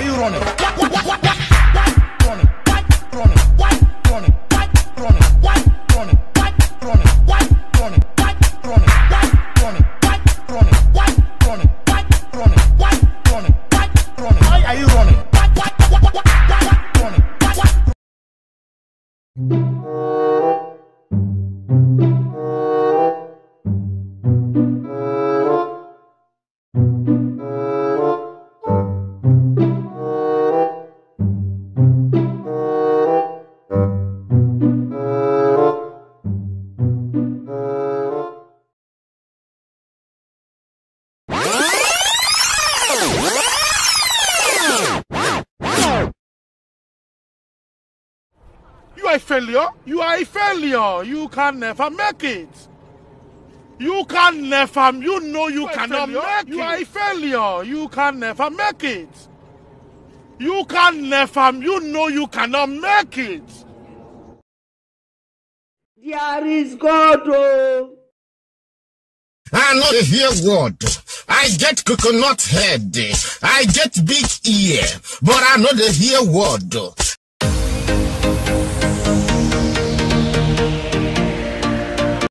are you running? You are a failure. You are a failure. You can never make it. You can never. You know you cannot make it. You are a failure. You can never make it. You can never. You know you cannot make it. There is God. Oh. I know the hear word. I get coconut head. I get big ear. But I know the hear word.